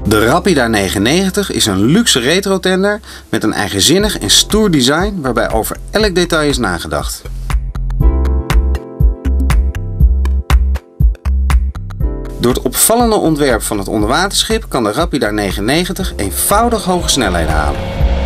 De Rapida 990 is een luxe retrotender met een eigenzinnig en stoer design waarbij over elk detail is nagedacht. Door het opvallende ontwerp van het onderwaterschip kan de Rapida 990 eenvoudig hoge snelheden halen.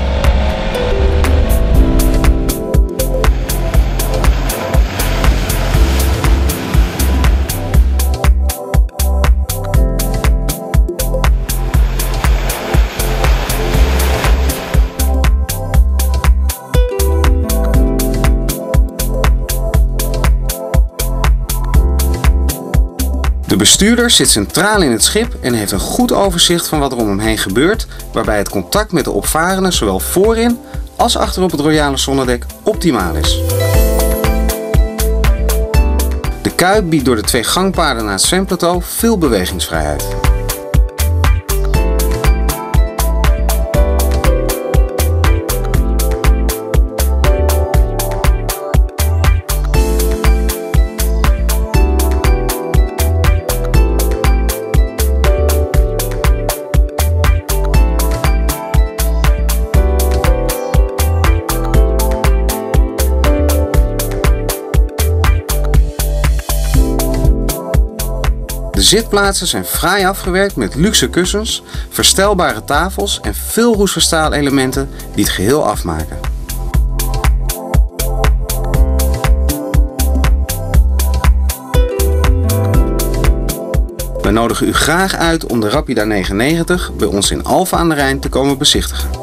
De bestuurder zit centraal in het schip en heeft een goed overzicht van wat er om hem heen gebeurt, waarbij het contact met de opvarenden zowel voorin als achter op het royale zonnedek optimaal is. De kuip biedt door de 2 gangpaden naar het zwemplateau veel bewegingsvrijheid. De zitplaatsen zijn fraai afgewerkt met luxe kussens, verstelbare tafels en veel roestverstaalelementen die het geheel afmaken. We nodigen u graag uit om de Rapida 990 bij ons in Alphen aan de Rijn te komen bezichtigen.